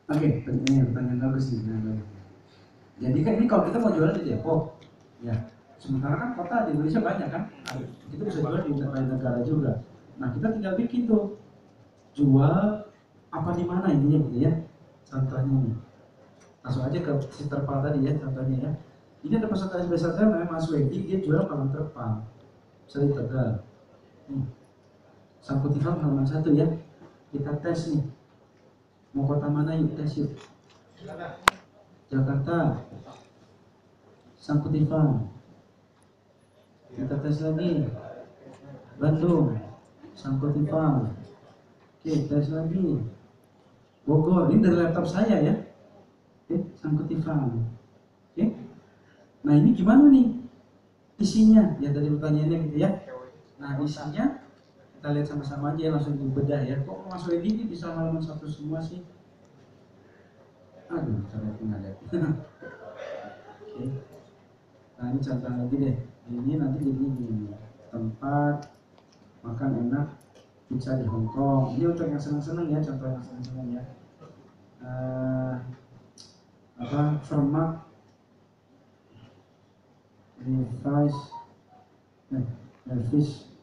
Oke, ini pertanyaan bagus nih. Jadi kan ini kalau kita mau jualan di Depok, ya. Sementara kan kota di Indonesia banyak kan, kita bisa jual di lain negara juga. Nah kita tinggal bikin tuh, jual apa di mana intinya gitu ya. Contohnya nih, langsung aja ke si terpal tadi ya, contohnya ya. Ini ada peserta SBSR namanya Mas Wedi, dia jual palang terpal, bisa di Tegal. Sangkutivan halaman 1 ya, kita tes nih. Mau kota mana yuk tes yuk. Jakarta, Sangkutivan. Kita tes lagi. Bandung, Sangkutivan. Oke, tes lagi. Bogor, ini dari laptop saya ya. Oke, Sangkutivan. Oke. Nah ini gimana nih isinya? Ya tadi pertanyaannya gitu ya. Nah isinya kita lihat sama-sama aja langsung dibedah ya. Kok masuk ini bisa halaman 1 semua sih? Aduh, cara nggak lihat. Oke. Nah ini contoh lagi deh. Ini nanti jadi ini tempat makan enak pizza di Hong Kong. Ini untuk yang senang-senang ya, contoh yang senang-senang ya. Vermaak Levi's Levi's